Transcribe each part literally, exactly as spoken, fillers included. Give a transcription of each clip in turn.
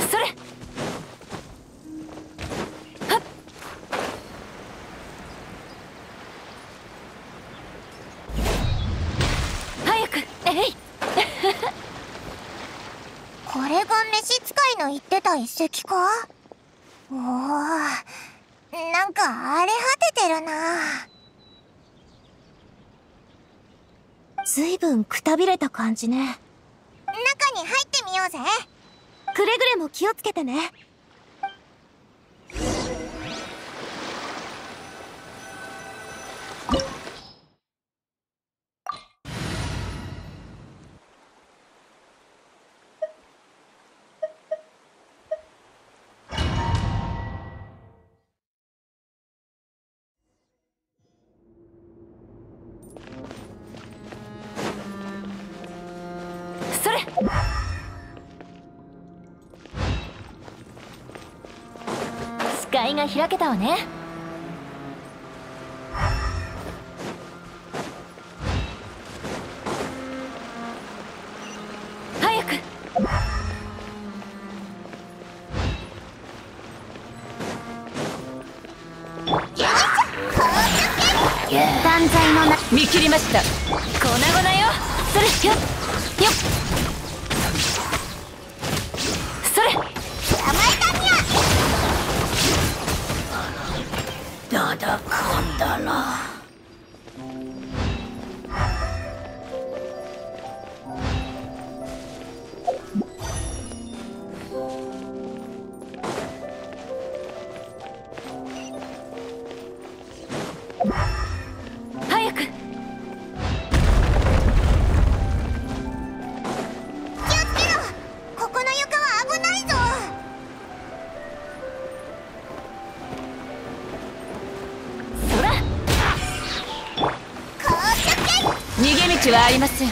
それ。はっ。早く。えい。 これが召使いの言ってた遺跡か？おお、なんか荒れ果ててるな。 ずいぶんくたびれた感じね。 中に入ってみようぜ。 くれぐれも気をつけてね。 それ。視界が開けたわね。早く。 断罪のな。 見切りました。粉々よ。それ。よっよっ。それ。 甘えたにゃ。 だだかんだな。 早く。 ここの床は危ないぞ。 そら。逃げ道はありません。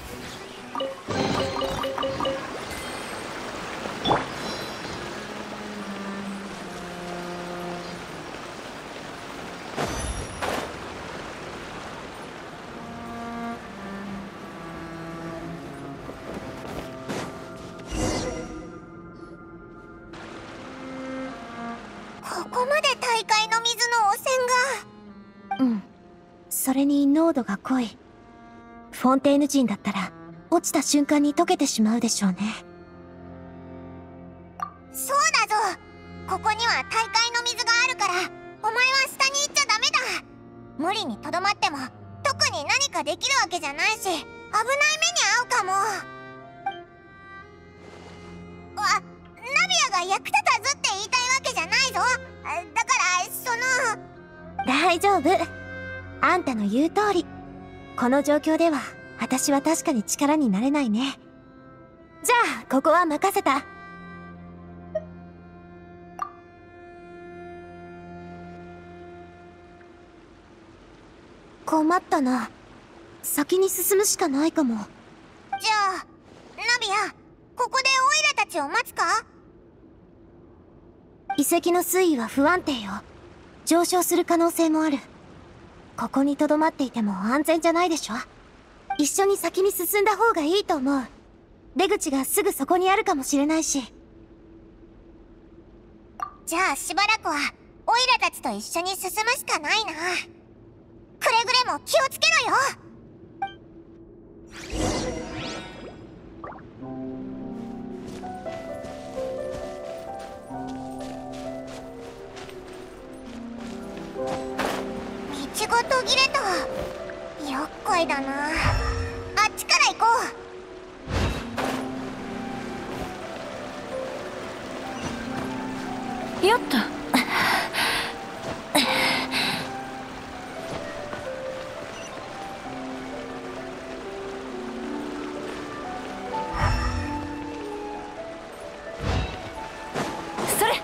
ここまで大海の水の汚染が。 うん。それに濃度が濃い。フォンテーヌ人だったら落ちた瞬間に溶けてしまうでしょうね。 そうだぞ。ここには大海の水があるから、お前は下に行っちゃダメだ。無理にとどまっても特に何かできるわけじゃないし、危ない目に遭うかも。わ、ナビアが役立たずって言いたいわけじゃないぞ。だからその。 大丈夫。あんたの言う通り。この状況では私は確かに力になれないね。じゃあここは任せた。困ったな。先に進むしかないかも。 じゃあナビア、ここでオイラたちを待つか？ 遺跡の水位は不安定よ。上昇する可能性もある。ここに留まっていても安全じゃないでしょ。一緒に先に進んだ方がいいと思う。出口がすぐそこにあるかもしれないし。 じゃあしばらくはオイラたちと一緒に進むしかないな。くれぐれも気をつけろよ。道が途切れた。厄介だな。あっちから行こう。よっと。それ。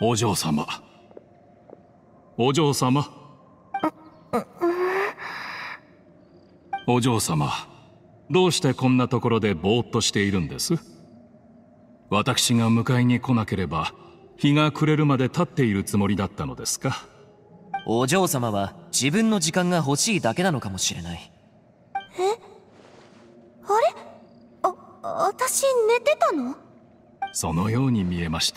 お嬢様、お嬢様、お嬢様、どうしてこんなところでぼーっとしているんです？私が迎えに来なければ日が暮れるまで立っているつもりだったのですか？ お嬢様は自分の時間が欲しいだけなのかもしれない。 え？あれ？あ、私寝てたの？ そのように見えました。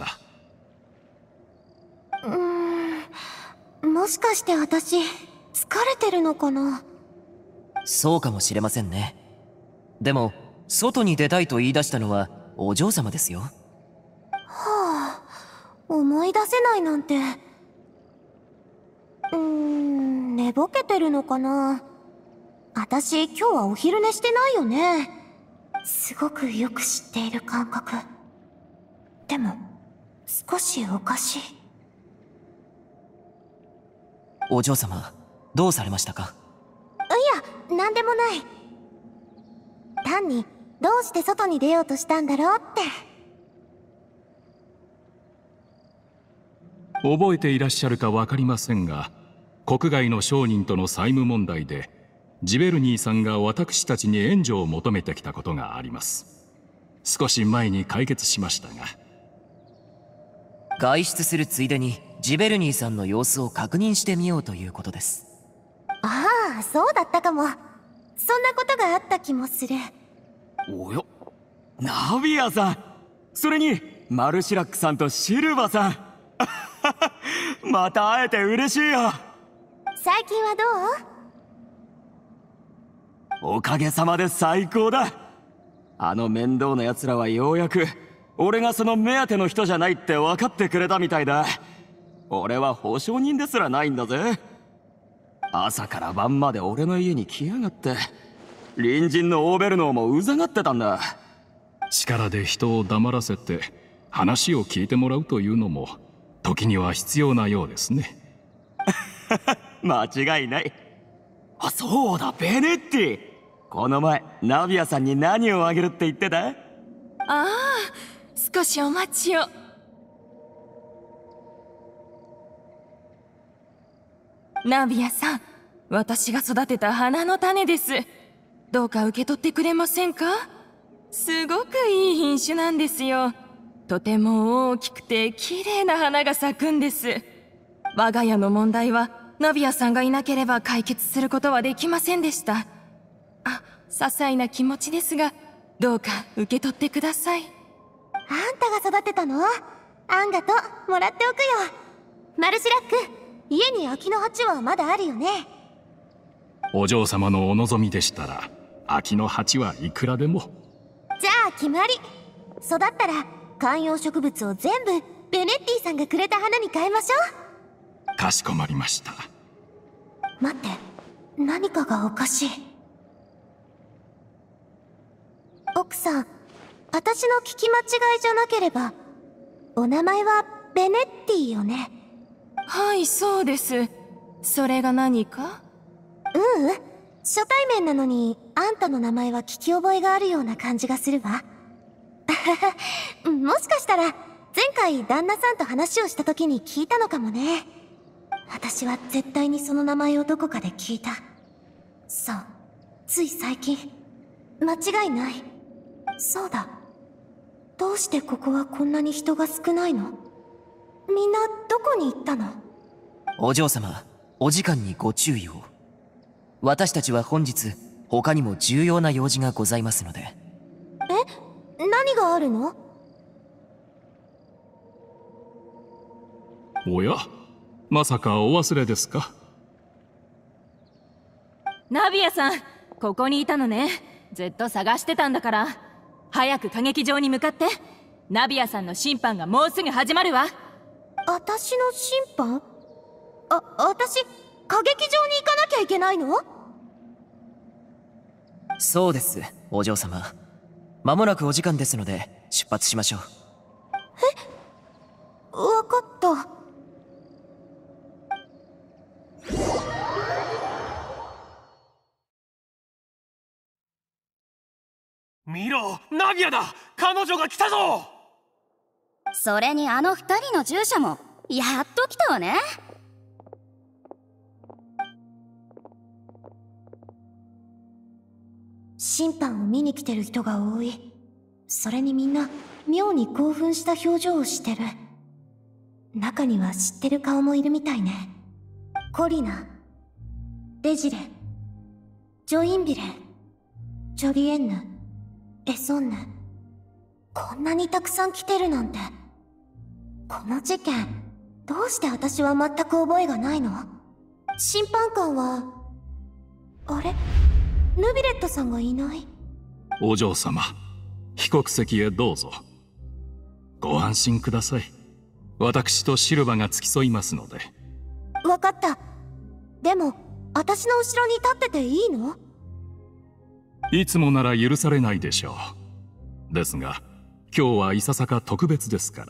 うーん、もしかして私疲れてるのかな？ そうかもしれませんね。でも外に出たいと言い出したのはお嬢様ですよ。 はあ、思い出せないなんて。うーん、寝ぼけてるのかな。私今日はお昼寝してないよね。すごくよく知っている感覚。でも少しおかしい。 お嬢様、どうされましたか？ いや、なんでもない。単にどうして外に出ようとしたんだろうって。 覚えていらっしゃるか分かりませんが、国外の商人との債務問題でジベルニーさんが私たちに援助を求めてきたことがあります。少し前に解決しましたが。 外出するついでにジベルニーさんの様子を確認してみようということです。 ああ、そうだったかも。そんなことがあった気もする。 およ、ナビアさん、それにマルシラックさんとシルバさんまた会えて嬉しいよ。 最近はどう？おかげさまで最高だ。あの面倒な奴らはようやく俺がその目当ての人じゃないって分かってくれたみたいだ。俺は保証人ですらないんだぜ。朝から晩まで俺の家に来やがって、隣人のオーベルノーもうざがってたんだ。 力で人を黙らせて話を聞いてもらうというのも時には必要なようですね。 間違いない。あ、そうだ、ベネッティ。この前ナビアさんに何をあげるって言ってた？ ああ、少しお待ちを。ナビアさん、私が育てた花の種です。どうか受け取ってくれませんか？すごくいい品種なんですよ。とても大きくて綺麗な花が咲くんです。我が家の問題はナビアさんがいなければ解決することはできませんでした。あ、些細な気持ちですが、どうか受け取ってください。 あんたが育てたの？あんがともらっておくよ。マルシラック、家に秋の鉢はまだあるよね？ お嬢様のお望みでしたら秋の鉢はいくらでも。 じゃあ決まり。育ったら観葉植物を全部ベネッティさんがくれた花に変えましょう。かしこまりました。 待って、何かがおかしい。奥さん、私の聞き間違いじゃなければお名前はベネッティよね？ はい、そうです。それが何か？ ううん、初対面なのにあんたの名前は聞き覚えがあるような感じがするわ。もしかしたら前回旦那さんと話をした時に聞いたのかもね。私は絶対にその名前をどこかで聞いた。そう、つい最近。間違いない。そうだ、どうしてここはこんなに人が少ないの？みんなどこに行ったの？ お嬢様、お時間にご注意を。私たちは本日他にも重要な用事がございますので。 え、何があるの？ おや、まさかお忘れですか？ ナビアさん、ここにいたのね。ずっと探してたんだから。早く歌劇場に向かって。ナビアさんの審判がもうすぐ始まるわ。 私の審判？あ、私、歌劇場に行かなきゃいけないの？ そうです、お嬢様。間もなくお時間ですので出発しましょう。 え？わかった。 見ろ、ナビアだ。彼女が来たぞ。 それにあの二人の従者もやっと来たわね。 審判を見に来てる人が多い。それにみんな妙に興奮した表情をしてる。中には知ってる顔もいるみたいね。コリナ、デジレ、ジョインビレ、ジョリエンヌ、エソンヌ。こんなにたくさん来てるなんて。この事件、どうして私は全く覚えがないの？審判官は、あれ？ヌビレットさんがいない。 お嬢様、被告席へどうぞ。ご安心ください。私とシルバが付き添いますので。 わかった。でも、私の後ろに立ってていいの？ いつもなら許されないでしょう。ですが、今日はいささか特別ですから。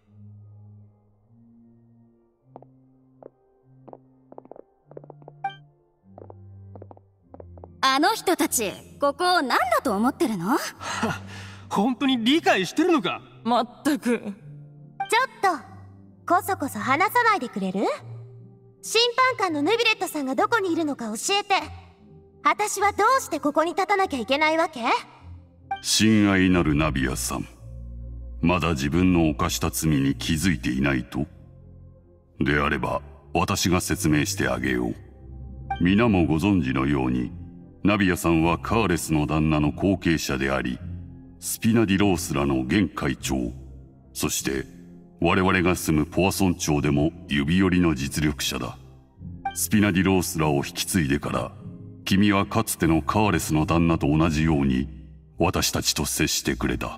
あの人たち、ここを何だと思ってるの？ 本当に理解してるのか？ まったく。 ちょっと、こそこそ話さないでくれる？審判官のヌビレットさんがどこにいるのか教えて。私はどうしてここに立たなきゃいけないわけ？ 親愛なるナビアさん、まだ自分の犯した罪に気づいていないと？であれば、私が説明してあげよう。皆もご存知のように、ナビアさんはカーレスの旦那の後継者であり、スピナディロースらの現会長、そして我々が住むポアソン町でも指折りの実力者だ。スピナディロースらを引き継いでから、君はかつてのカーレスの旦那と同じように私たちと接してくれた。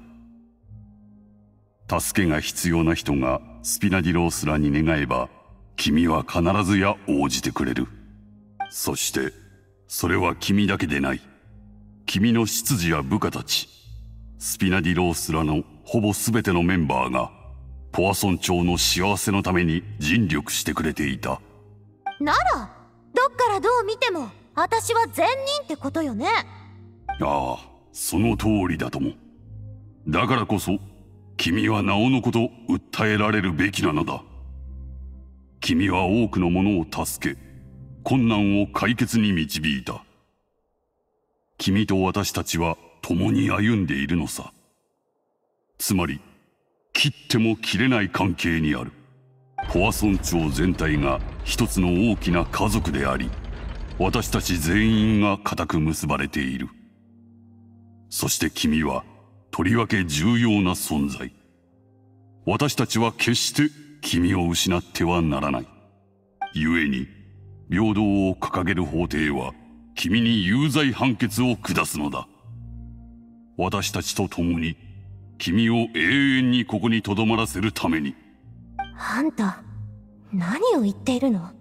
助けが必要な人がスピナディロースらに願えば、君は必ずや応じてくれる。そしてそれは君だけでない。君の執事や部下たち、スピナディロースらのほぼ全てのメンバーがポアソン町の幸せのために尽力してくれていた。 なら、どっからどう見ても私は善人ってことよね。 ああ、その通りだとも。だからこそ君はなおのこと訴えられるべきなのだ。君は多くの者を助け、困難を解決に導いた。君と私たちは共に歩んでいるのさ。つまり、切っても切れない関係にある。ポアソン町全体が一つの大きな家族であり、私たち全員が固く結ばれている。そして君は、とりわけ重要な存在。私たちは決して君を失ってはならない。故に、平等を掲げる法廷は、君に有罪判決を下すのだ。私たちと共に、君を永遠にここに留まらせるために。 あんた、何を言っているの？うんうん。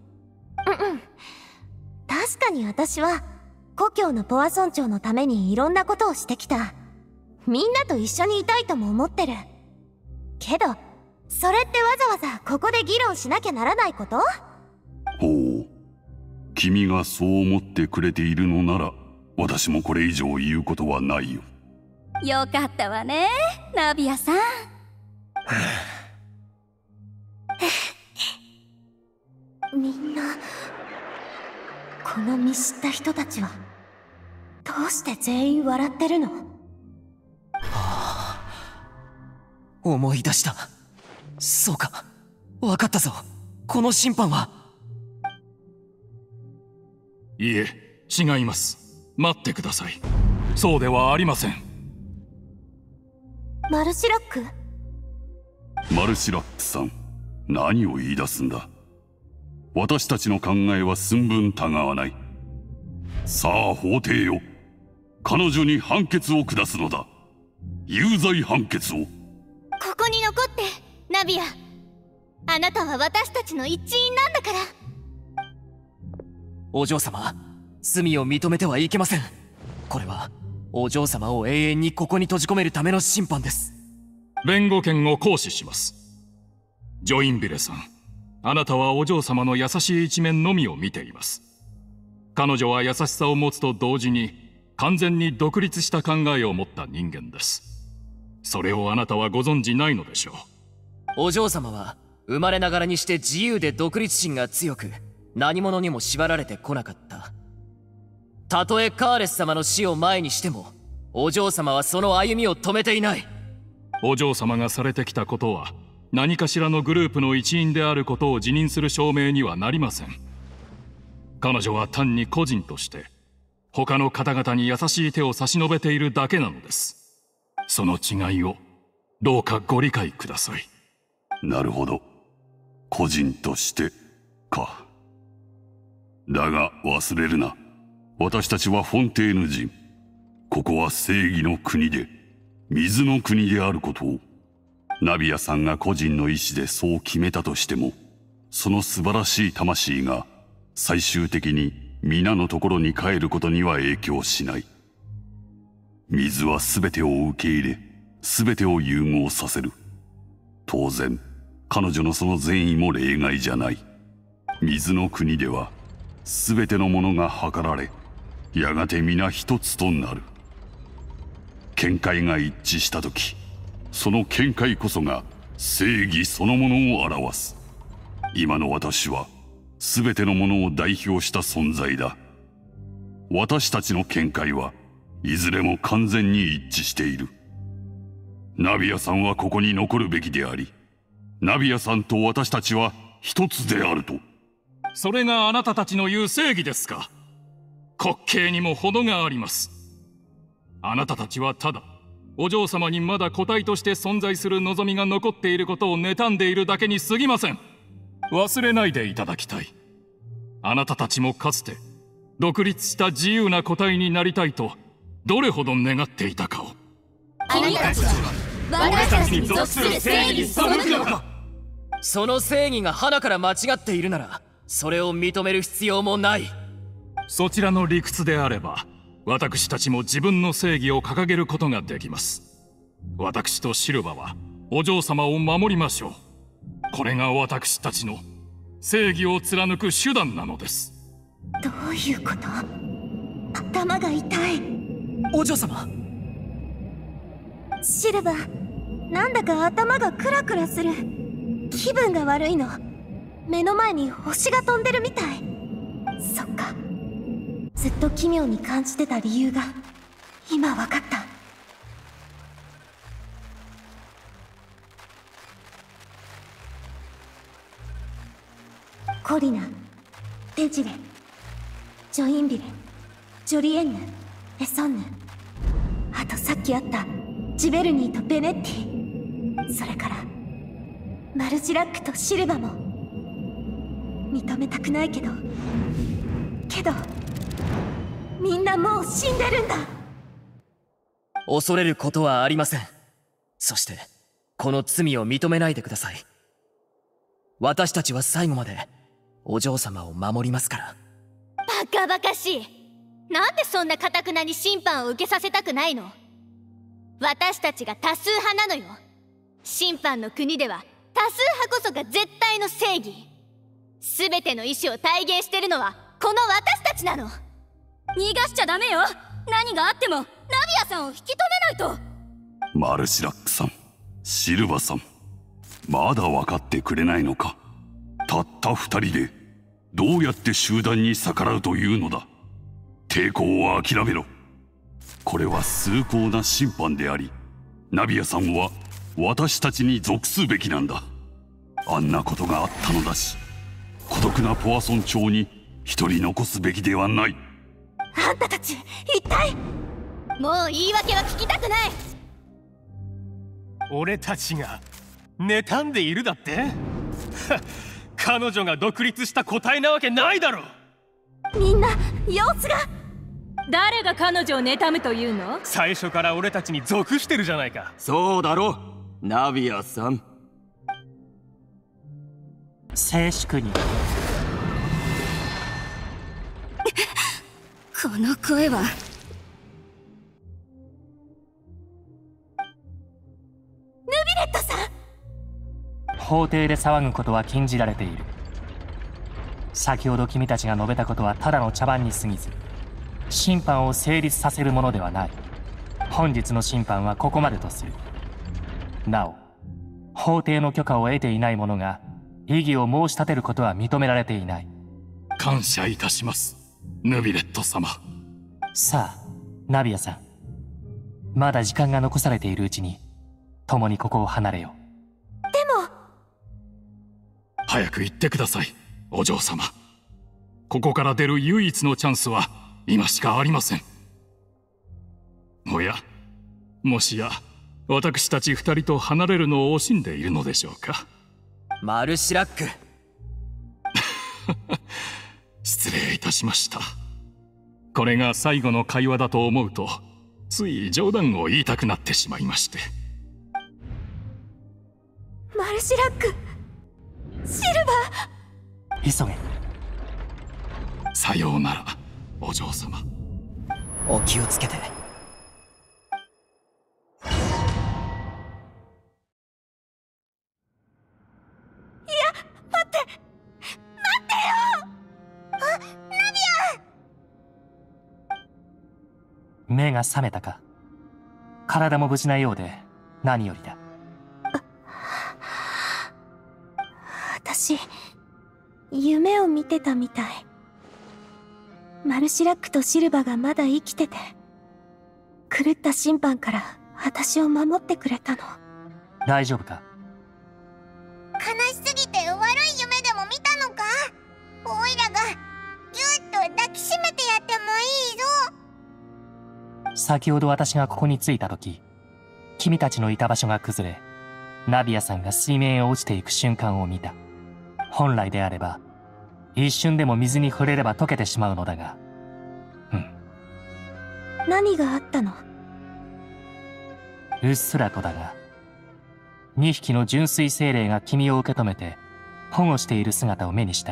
確かに私は、故郷のポアソン町のためにいろんなことをしてきた。みんなと一緒にいたいとも思ってる。けど、それってわざわざここで議論しなきゃならないこと？ ほう。君がそう思ってくれているのなら、私もこれ以上言うことはないよ。 よかったわね、ナビアさん。 みんな、この見知った人たちは、どうして全員笑ってるの？ 思い出した。そうか。わかったぞ。この審判は。 いえ、違います。待ってください。そうではありません。 マルシラック？ マルシラックさん、何を言い出すんだ。私たちの考えは寸分たがわない。さあ法廷よ、彼女に判決を下すのだ。有罪判決を。 ここに残って、ナビア。あなたは私たちの一員なんだから。 お嬢様、罪を認めてはいけません。これはお嬢様を永遠にここに閉じ込めるための審判です。 弁護権を行使します。ジョインビレさん、あなたはお嬢様の優しい一面のみを見ています。彼女は優しさを持つと同時に完全に独立した考えを持った人間です。それをあなたはご存じないのでしょう。 お嬢様は生まれながらにして自由で独立心が強く、何者にも縛られてこなかった。たとえカーレス様の死を前にしても、お嬢様はその歩みを止めていない。 お嬢様がされてきたことは、何かしらのグループの一員であることを自認する証明にはなりません。彼女は単に個人として、他の方々に優しい手を差し伸べているだけなのです。その違いを、どうかご理解ください。 なるほど。個人としてか。だが忘れるな。私たちはフォンテーヌ人。ここは正義の国で、水の国であることを。ナビアさんが個人の意志でそう決めたとしても、その素晴らしい魂が最終的に皆のところに帰ることには影響しない。水は全てを受け入れ、全てを融合させる。当然、彼女のその善意も例外じゃない。水の国では、全てのものが計られ、やがて皆一つとなる。見解が一致したとき、その見解こそが正義そのものを表す。今の私は、全てのものを代表した存在だ。私たちの見解はいずれも完全に一致している。ナビアさんはここに残るべきであり、ナビアさんと私たちは一つであると。 それがあなたたちの言う正義ですか。滑稽にも程があります。あなたたちはただ、お嬢様にまだ個体として存在する望みが残っていることを妬んでいるだけに過ぎません。忘れないでいただきたい。あなたたちもかつて、独立した自由な個体になりたいと、どれほど願っていたかを。 あなたたちは私たちに属する正義に背くのか。 その正義が花から間違っているなら、それを認める必要もない。 そちらの理屈であれば、私たちも自分の正義を掲げることができます。私とシルバはお嬢様を守りましょう。これが私たちの正義を貫く手段なのです。 どういうこと？頭が痛い。 お嬢様。 シルバー、なんだか頭がクラクラする。気分が悪いの。目の前に星が飛んでるみたい。そっか。ずっと奇妙に感じてた理由が今わかった。コリナ、デジレ、ジョインビレ、ジョリエンヌ、エソンヌ、あとさっき会ったジベルニーとベネッティ、それからマルジラックとシルバも。認めたくないけどけどみんなもう死んでるんだ。 恐れることはありません。そしてこの罪を認めないでください。私たちは最後までお嬢様を守りますから。 バカバカしい。なんでそんな堅なに審判を受けさせたくないの？私たちが多数派なのよ。審判の国では多数派こそが絶対の正義。全ての意志を体現してるのはこの私たちなの。 逃がしちゃダメよ。何があってもナビアさんを引き止めないと。 マルシラックさん、シルバさん、まだ分かってくれないのか。たった二人でどうやって集団に逆らうというのだ。抵抗は諦めろ。これは崇高な審判であり、ナビアさんは私たちに属すべきなんだ。あんなことがあったのだし、孤独なポアソン町に一人残すべきではない。 あんたたち一体。 もう言い訳は聞きたくない。 俺たちが妬んでいるだって？彼女が独立した個体なわけないだろ。 みんな様子が。 誰が彼女を妬むというの？ 最初から俺たちに属してるじゃないか。 そうだろ、ナビアさん。 静粛に。 この声は。 法廷で騒ぐことは禁じられている。先ほど君たちが述べたことはただの茶番に過ぎず、審判を成立させるものではない。本日の審判はここまでとする。なお、法廷の許可を得ていない者が異議を申し立てることは認められていない。 感謝いたします、ヌビレット様。 さあ、ナビアさん。まだ時間が残されているうちに、共にここを離れよう。 でも。 早く行ってください、お嬢様。ここから出る唯一のチャンスは今しかありません。おや、もしや私たち二人と離れるのを惜しんでいるのでしょうか。 マルシラック。 失礼いたしました。これが最後の会話だと思うと、つい冗談を言いたくなってしまいまして。 マルシラック、シルバー。急げ。 さようなら、お嬢様。 お気をつけて。 目が覚めたか。体も無事なようで何よりだ。 私、夢を見てたみたい。マルシラックとシルバがまだ生きてて、狂った審判から私を守ってくれたの。 大丈夫か？ 悲しすぎて悪い夢でも見たのか？オイラがぎゅっと抱きしめてやってもいいぞ。 先ほど私がここに着いた時、君たちのいた場所が崩れ、ナビアさんが水面へ落ちていく瞬間を見た。本来であれば、一瞬でも水に触れれば溶けてしまうのだが、うん。 何があったの？ うっすらとだが、二匹の純粋精霊が君を受け止めて、保護している姿を目にした。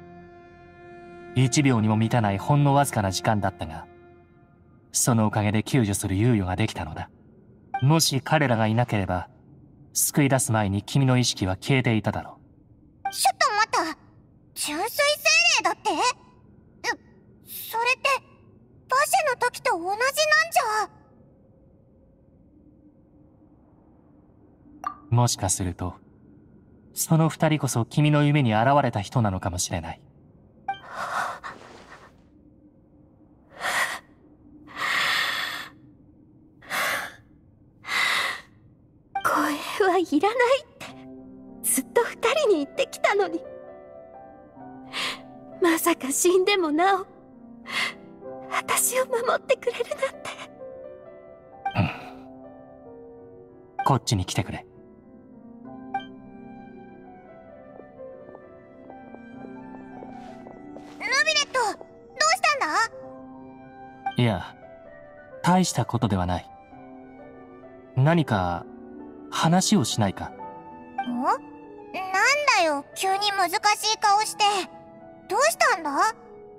一秒にも満たないほんのわずかな時間だったが、そのおかげで救助する猶予ができたのだ。もし彼らがいなければ、救い出す前に君の意識は消えていただろう。ちょっと待った。純粋精霊だって？そ、それって馬車の時と同じなんじゃ。もしかすると、その二人こそ君の夢に現れた人なのかもしれない。 声はいらないってずっと二人に言ってきたのに、まさか死んでもなお私を守ってくれるなんて。 うん、こっちに来てくれ。 ヌビレット、どうしたんだ？ いや、大したことではない。何か話をしないか？ ん？なんだよ、急に難しい顔して。どうしたんだ？あ、わか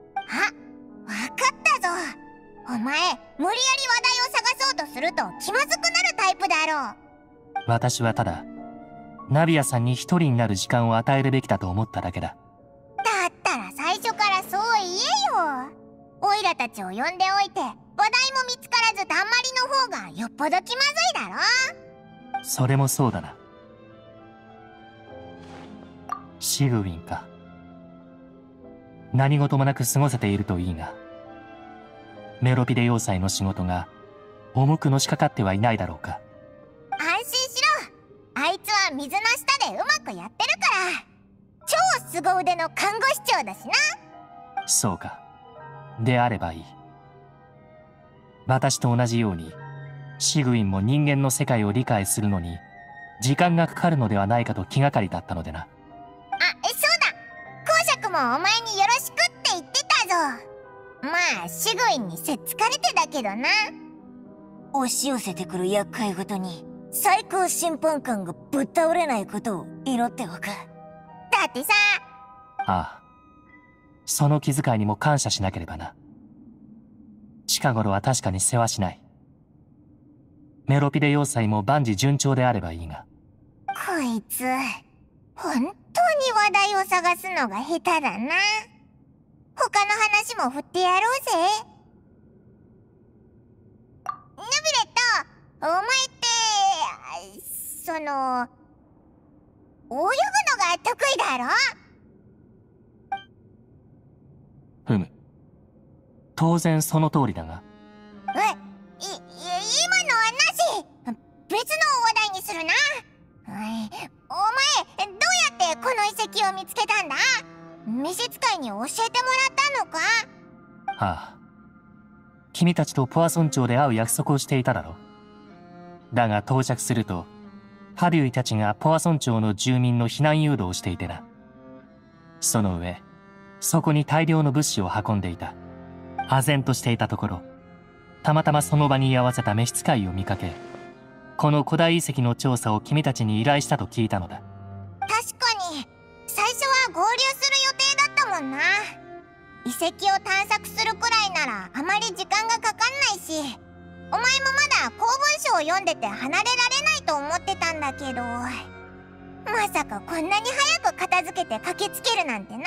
ったぞ。お前、無理やり話題を探そうとすると気まずくなるタイプだろう。 私はただ、ナビアさんに一人になる時間を与えるべきだと思っただけだ。 だったら最初からそう言えよ。オイラたちを呼んでおいて、話題も見つからずだんまりの方がよっぽど気まずいだろ。 それもそうだな。シグウィンか。何事もなく過ごせているといいが、メロピデ要塞の仕事が重くのしかかってはいないだろうか。 安心しろ。あいつは水の下でうまくやってるから。超凄腕の看護師長だしな。 そうか。であればいい。私と同じように、シグウィンも人間の世界を理解するのに時間がかかるのではないかと気がかりだったのでな。 あ、そうだ。公爵もお前によろしくって言ってたぞ。まあシグウィンにせっつかれてだけどな。 押し寄せてくる厄介ごとに最高審判官がぶっ倒れないことを祈っておく。 だってさ。 ああ、その気遣いにも感謝しなければな。近頃は確かに世話しない。メロピデ要塞も万事順調であればいいが。 こいつ本当に話題を探すのが下手だな。他の話も振ってやろうぜ。ヌビレット、お前ってその泳ぐのがが得意だろ。 ふむ。当然その通りだが。 え、い、い、今のはなし。別の話題にするな。おい、お前、どうやってこの遺跡を見つけたんだ？召使いに教えてもらったのか？ はあ。君たちとポアソン町で会う約束をしていただろう。だが到着すると、ハデュイたちがポアソン町の住民の避難誘導をしていてな。その上、そこに大量の物資を運んでいた。唖然としていたところ、たまたまその場に居合わせた召使いを見かけ、この古代遺跡の調査を君たちに依頼したと聞いたのだ。 確かに、最初は合流する予定だったもんな。遺跡を探索するくらいならあまり時間がかかんないし、お前もまだ公文書を読んでて離れられないと思ってたんだけど、まさかこんなに早く片付けて駆けつけるなんてな。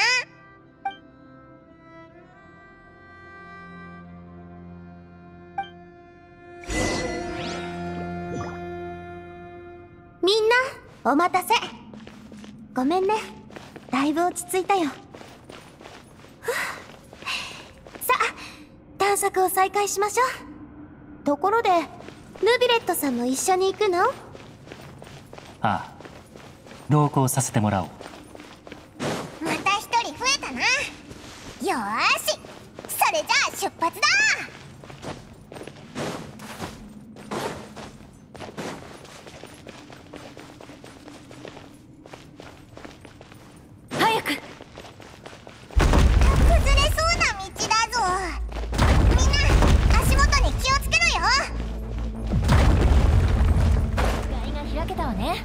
みんなお待たせ。ごめんね、だいぶ落ち着いたよ。さあ、探索を再開しましょう。ところでヌビレットさんも一緒に行くの？ ああ、同行させてもらおう。 また一人増えたな。よーし、それじゃあ出発だ。 早く。 崩れそうな道だぞ。みんな足元に気をつけろよ。 視界が開けたわね。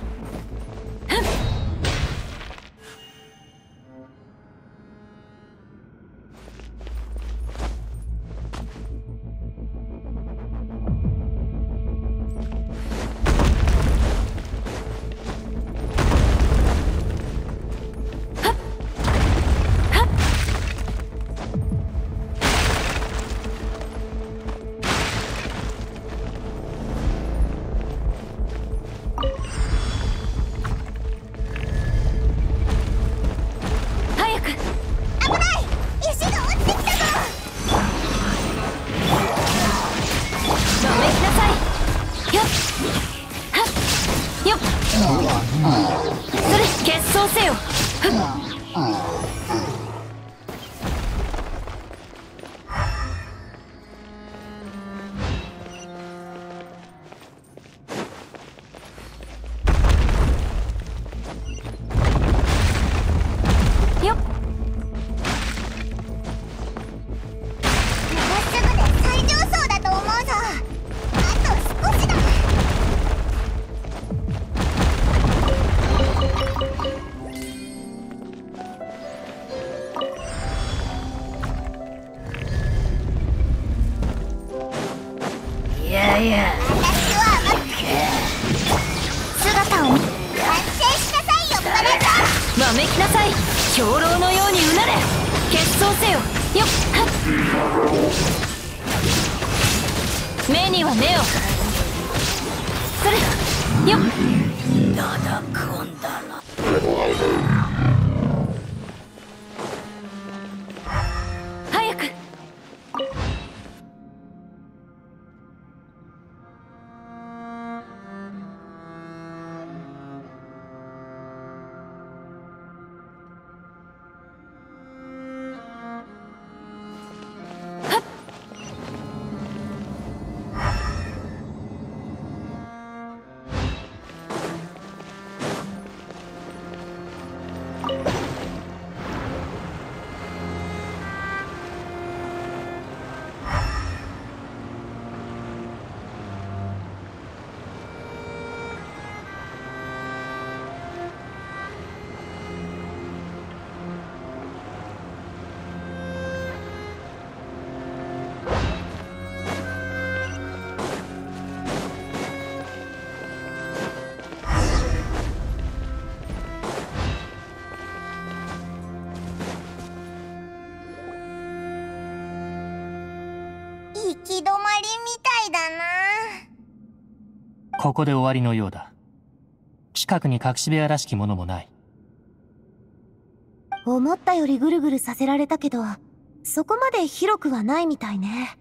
行き止まりみたいだな。 ここで終わりのようだ。近くに隠し部屋らしきものもない。 思ったよりぐるぐるさせられたけど、そこまで広くはないみたいね。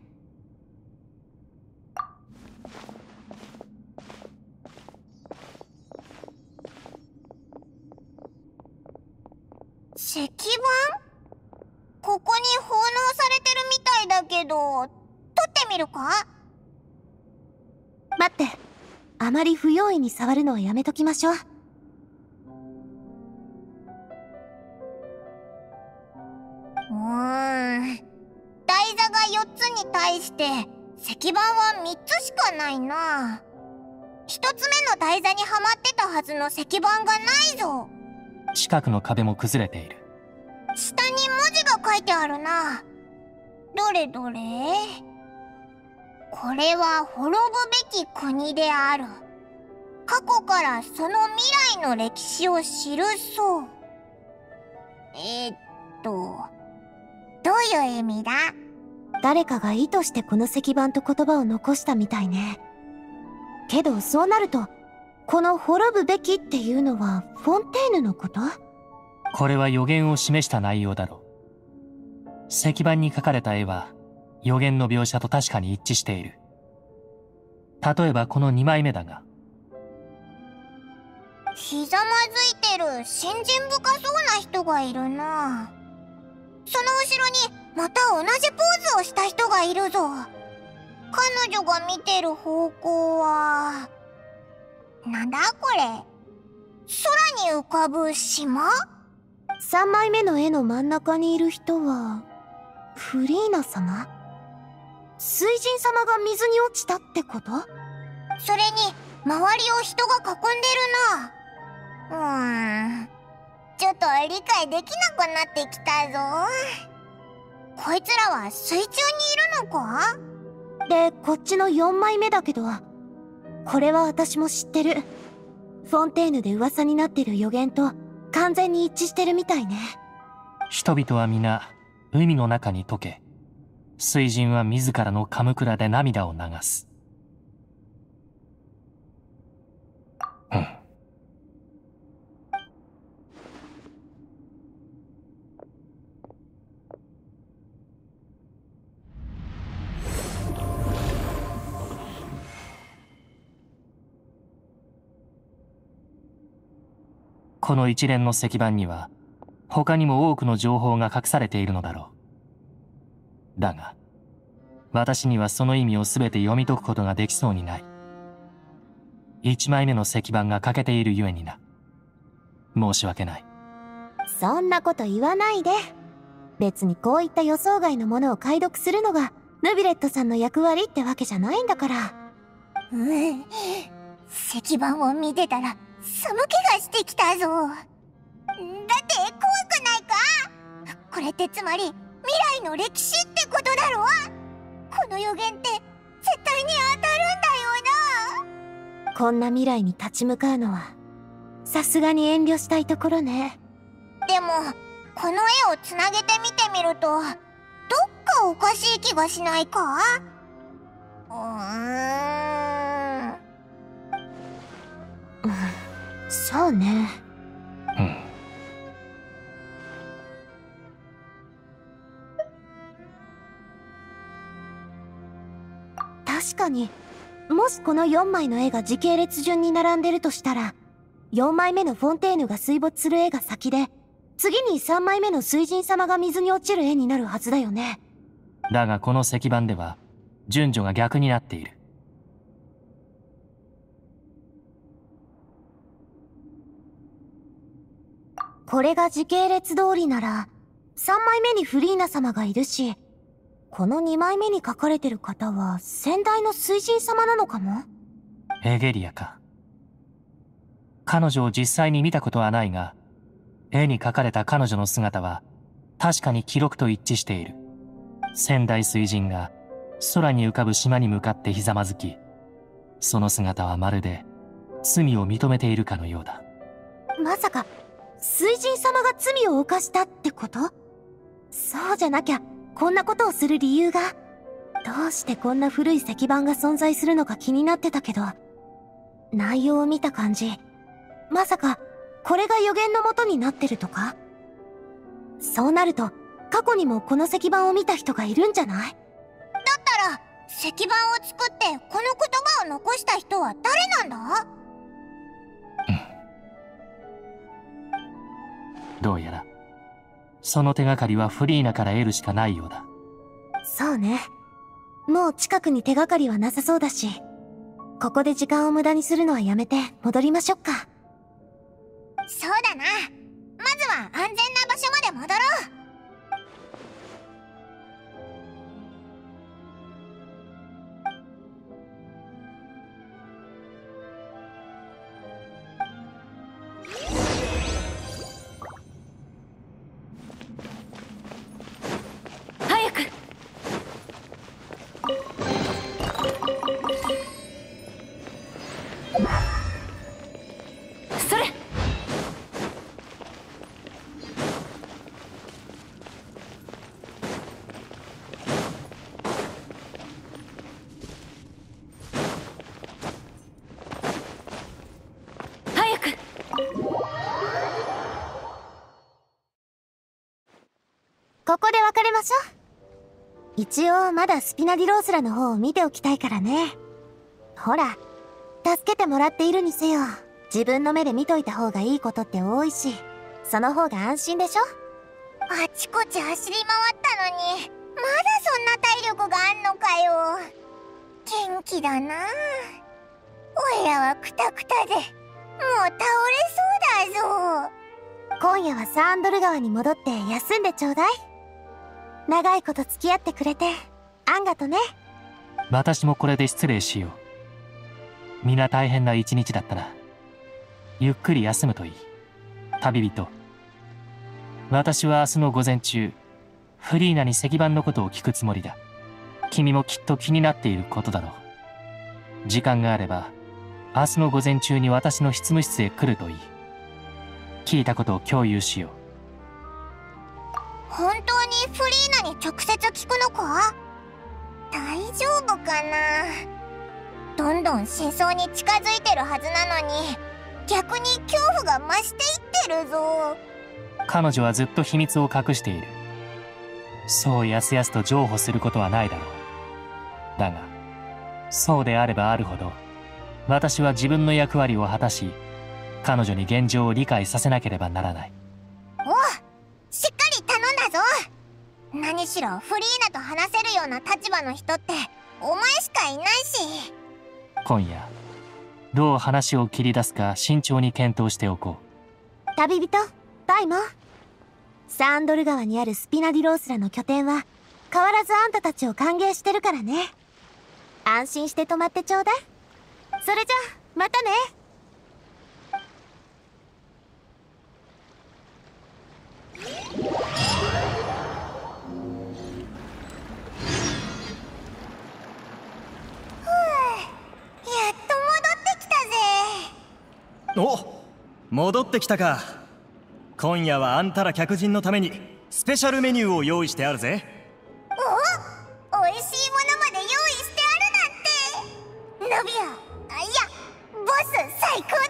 石板？ここに奉納されてるみたいだけど、取ってみるか？ 待って、あまり不用意に触るのはやめときましょう。 うーん、台座がよっつに対して石板はみっつしかないな。ひとつめの台座にはまってたはずの石板がないぞ。 近くの壁も崩れている。 下に文字が書いてあるな。どれどれ。これは滅ぶべき国である。過去からその未来の歴史を記そう。えー、っとどういう意味だ？ 誰かが意図してこの石板と言葉を残したみたいね。けどそうなると、この滅ぶべきっていうのはフォンテーヌのこと？ これは予言を示した内容だろう。石板に描かれた絵は予言の描写と確かに一致している。例えばこのにまいめだが、 ひざまずいてる信心深そうな人がいるな。その後ろにまた同じポーズをした人がいるぞ。彼女が見てる方向はなんだこれ。空に浮かぶ島？ さんまいめの絵の真ん中にいる人はフリーナ様？水神様が水に落ちたってこと？ それに周りを人が囲んでるな。うーん、ちょっと理解できなくなってきたぞ。こいつらは水中にいるのか？ で、こっちのよんまいめだけど、これは私も知ってる。フォンテーヌで噂になってる予言と完全に一致してるみたいね。 人々は皆海の中に溶け、水神は自らのカムクラで涙を流す。うん。この一連の石板には他にも多くの情報が隠されているのだろう。だが私にはその意味を全て読み解くことができそうにない。一枚目の石板が欠けているゆえにな。申し訳ない。 そんなこと言わないで。別にこういった予想外のものを解読するのがヌビレットさんの役割ってわけじゃないんだから。 うん、石板を見てたら寒気がしてきたぞ。だって怖くないか？これってつまり未来の歴史ってことだろ？この予言って絶対に当たるんだよな。 こんな未来に立ち向かうのはさすがに遠慮したいところね。 でもこの絵をつなげて見てみるとどっかおかしい気がしないか？うーん、 うん、そうね。 うん。 確かに、もしこのよんまいの絵が時系列順に並んでるとしたら、よんまいめのフォンテーヌが水没する絵が先で、次にさんまいめの水神様が水に落ちる絵になるはずだよね。 だがこの石板では順序が逆になっている。 これが時系列通りなら、さんまいめにフリーナ様がいるし、このにまいめに書かれてる方は先代の水神様なのかも？ エゲリアか。彼女を実際に見たことはないが、絵に描かれた彼女の姿は確かに記録と一致している。先代水神が空に浮かぶ島に向かってひざまずき、その姿はまるで罪を認めているかのようだ。 まさか水神様が罪を犯したってこと？そうじゃなきゃこんなことをする理由が。どうしてこんな古い石板が存在するのか気になってたけど、内容を見た感じ、まさかこれが予言の元になってるとか？ そうなると過去にもこの石板を見た人がいるんじゃない？ だったら石板を作ってこの言葉を残した人は誰なんだ？ どうやらその手がかりはフリーナから得るしかないようだ。 そうね。もう近くに手がかりはなさそうだし、ここで時間を無駄にするのはやめて戻りましょうか。 そうだな。まずは安全な場所まで戻ろう。 早く。それ。早く。 ここで別れましょう。一応まだスピナディロースラの方を見ておきたいからね。ほら、助けてもらっているにせよ、自分の目で見といた方がいいことって多いし、その方が安心でしょ。 あちこち走り回ったのにまだそんな体力があんのかよ。元気だな。おいらはクタクタでもう倒れそうだぞ。 今夜はサーンドル川に戻って休んでちょうだい。長いこと付き合ってくれてあんがとね。 私もこれで失礼しよう。皆大変な一日だったな。ゆっくり休むといい。旅人、私は明日の午前中フリーナに石板のことを聞くつもりだ。君もきっと気になっていることだろう。時間があれば明日の午前中に私の執務室へ来るといい。聞いたことを共有しよう。 本当にフリーナに直接聞くのか？大丈夫かな。どんどん真相に近づいてるはずなのに逆に恐怖が増していってるぞ。 彼女はずっと秘密を隠している。そうやすやすと譲歩することはないだろう。だがそうであればあるほど私は自分の役割を果たし、彼女に現状を理解させなければならない。 おう、しっかり頼んだぞ。何しろフリーナと話せるような立場の人ってお前しかいないし。 今夜どう話を切り出すか慎重に検討しておこう。旅人パイモン、サーンドル川にあるスピナディロースラの拠点は変わらずあんたたちを歓迎してるからね。安心して泊まってちょうだい。それじゃまたね。 お、戻ってきたか。今夜はあんたら客人のためにスペシャルメニューを用意してあるぜ。 お、美味しいものまで用意してあるなんて。ナビア、あ、いやボス最高だぜ。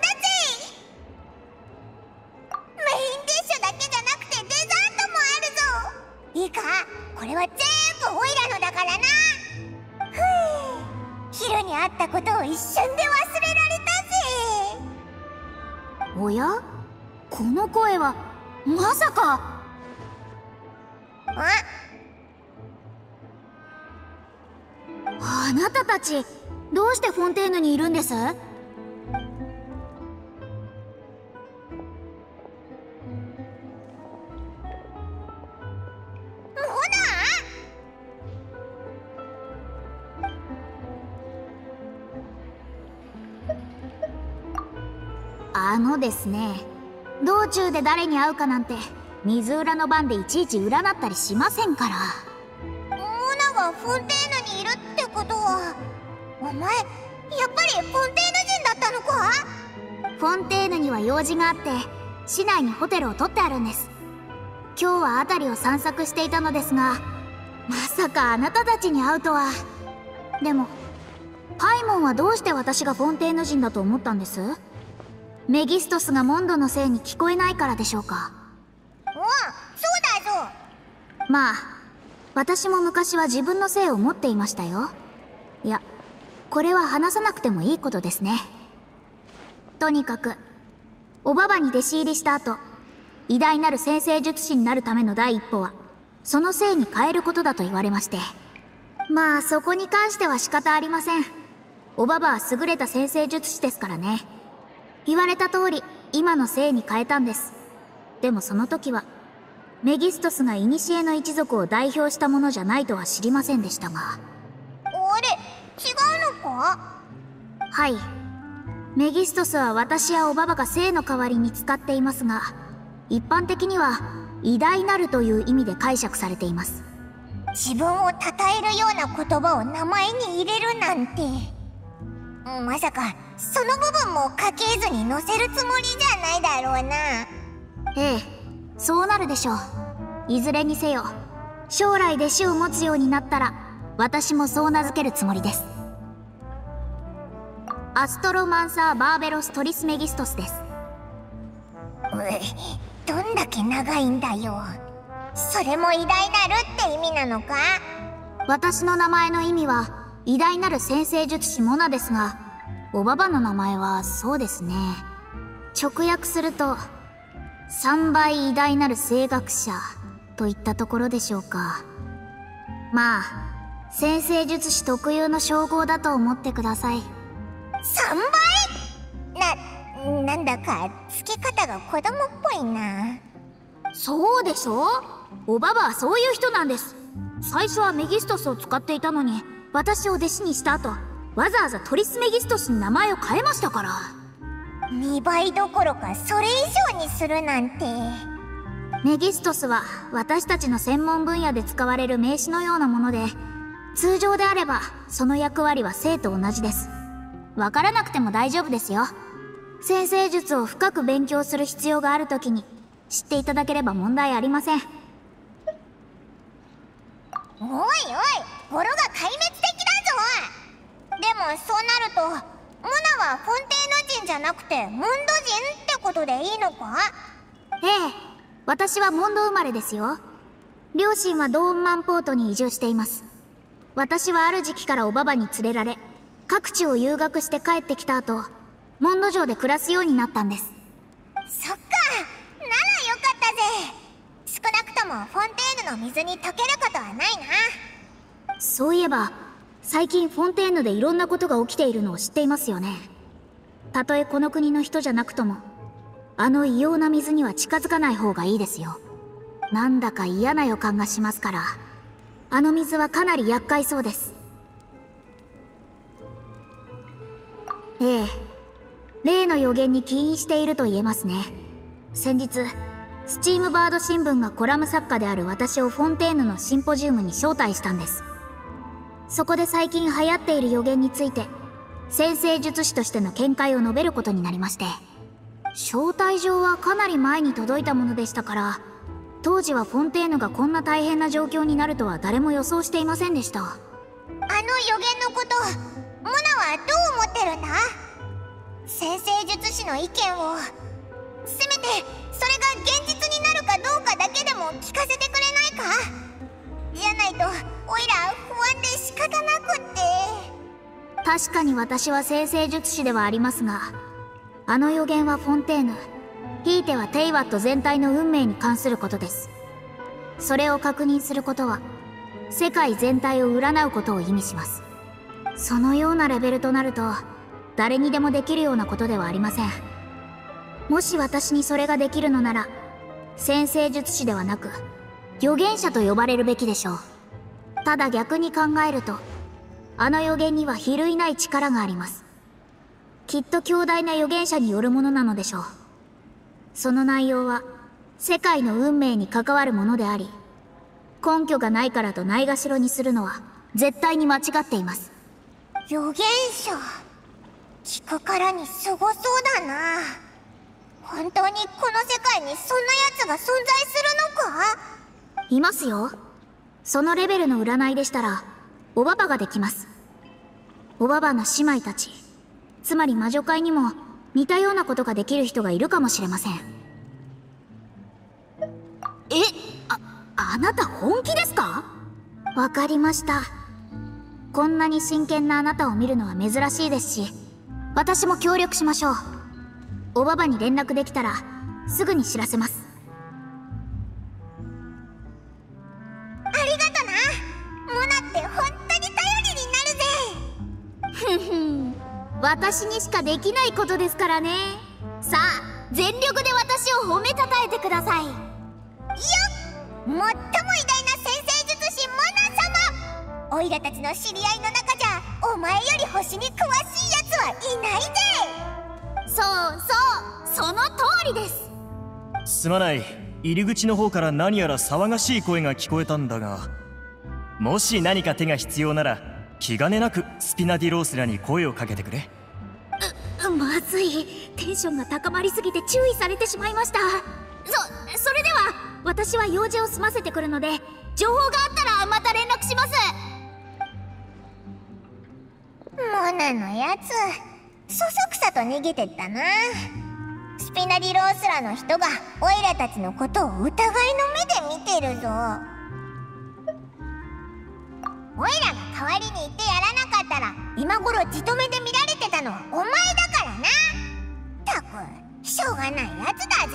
メインディッシュだけじゃなくてデザートもあるぞ。いいか、これは全部オイラのだからな。ふう、昼にあったことを一瞬で忘れられたぜ。 おや？この声はまさか。 あ、 あなたたちどうしてフォンテーヌにいるんです？あのですね、道中で誰に会うかなんて水浦の番でいちいち占ったりしませんから。 モナがフォンテーヌにいるってことは、お前やっぱりフォンテーヌ人だったのか？ フォンテーヌには用事があって市内にホテルを取ってあるんです。今日は辺りを散策していたのですが、まさかあなたたちに会うとは。でもパイモンはどうして私がフォンテーヌ人だと思ったんです？メギストスがモンドのせいに聞こえないからでしょうか？ うん、そうだぞ。 まあ私も昔は自分の性を持っていましたよ。いや、これは話さなくてもいいことですね。とにかくおばばに弟子入りした後、偉大なる先生術師になるための第一歩はその性に変えることだと言われまして、まあそこに関しては仕方ありません。おばばは優れた先生術師ですからね。言われた通り今の性に変えたんです。でもその時はメギストスが古の一族を代表したものじゃないとは知りませんでしたが。 あれ、違うのか？ はい、メギストスは私やおばばが性の代わりに使っていますが、一般的には偉大なるという意味で解釈されています。 自分を称えるような言葉を名前に入れるなんて、まさかその部分も家系図に載せるつもりじゃないだろうな。 ええ、そうなるでしょう。いずれにせよ将来弟子を持つようになったら私もそう名付けるつもりです。アストロマンサー・バーベロス・トリスメギストスです。 うえ、どんだけ長いんだよ。それも偉大なるって意味なのか？ 私の名前の意味は偉大なる先生術師モナですが、おばばの名前はそうですね、直訳すると三倍偉大なる声学者といったところでしょうか。まあ先生術師特有の称号だと思ってください。 さんばい？な、なんだか付け方が子供っぽいな。 そうでしょ？おばばはそういう人なんです。最初はメギストスを使っていたのに、私を弟子にした後わざわざトリスメギストスに名前を変えましたから。 にばいどころかそれ以上にするなんて。 メギストスは私たちの専門分野で使われる名詞のようなもので、通常であればその役割は生と同じです。わからなくても大丈夫ですよ。先生術を深く勉強する必要があるときに知っていただければ問題ありません。 おいおい、ゴロが壊滅的だぞ。でもそうなるとモナはフォンテーヌ人じゃなくてモンド人ってことでいいのか？ ええ、私はモンド生まれですよ。両親はドーンマンポートに移住しています。私はある時期からおばばに連れられ各地を遊学して帰ってきた後、モンド城で暮らすようになったんです。 そっか、ならよかったぜ。少なくともフォンテーヌの水に溶けることはないな。 そういえば最近フォンテーヌでいろんなことが起きているのを知っていますよね。たとえこの国の人じゃなくともあの異様な水には近づかない方がいいですよ。なんだか嫌な予感がしますから、あの水はかなり厄介そうです。ええ、例の予言に起因していると言えますね。先日スチームバード新聞がコラム作家である私をフォンテーヌのシンポジウムに招待したんです。そこで最近流行っている予言について先生術師としての見解を述べることになりまして、招待状はかなり前に届いたものでしたから、当時はフォンテーヌがこんな大変な状況になるとは誰も予想していませんでした。 あの予言のことモナはどう思ってるんだ？先生術師の意見をせめてそれが現実になるかどうかだけでも聞かせてくれないか？じゃないとオイラ不安で仕方なくって。 確かに私は先生術師ではありますが、あの予言はフォンテーヌ、ひいてはテイワット全体の運命に関することです。それを確認することは世界全体を占うことを意味します。そのようなレベルとなると誰にでもできるようなことではありません。もし私にそれができるのなら先生術師ではなく預言者と呼ばれるべきでしょう。ただ逆に考えるとあの予言には比類ない力があります。きっと強大な預言者によるものなのでしょう。その内容は世界の運命に関わるものであり、根拠がないからとないがしろにするのは絶対に間違っています。 預言者、聞くからにすごそうだな。本当にこの世界にそんな奴が存在するのか？ いますよ。そのレベルの占いでしたらおばばができます。おばばの姉妹たち、つまり魔女界にも似たようなことができる人がいるかもしれません。 え、あ、 あなた本気ですか？わかりました。こんなに真剣なあなたを見るのは珍しいですし、私も協力しましょう。おばばに連絡できたらすぐに知らせます。 ありがとな。モナって本当に頼りになるぜ。 ふんふん、私にしかできないことですからね。さあ、全力で私を褒めたたえてください。よっ、 最も偉大な先生術師モナ様。オイラたちの知り合いの中じゃお前より星に詳しいやつはいないぜ。 そうそう、その通りです。 すまない、入り口の方から何やら騒がしい声が聞こえたんだが、もし何か手が必要なら気兼ねなくスピナディロースらに声をかけてくれ。 う、まずい、テンションが高まりすぎて注意されてしまいました。そ、それでは私は用事を済ませてくるので、情報があったらまた連絡します。 モナのやつ、そそくさと逃げてったな。スピナディロースらの人がオイラたちのことを疑いの目で見てるぞ。オイらが代わりに言ってやらなかったら今頃じとめで見られてたのはお前だからな。たく、しょうがないやつだぜ。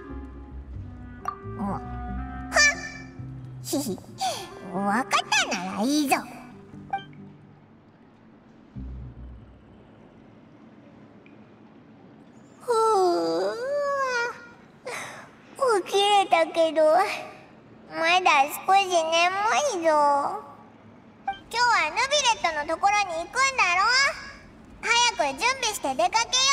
おはっ、ひひ、わかったならいいぞ。ふう、起きれたけどまだ少し眠いぞ。今日はヌビレットのところに行くんだろ。早く準備して出かけよ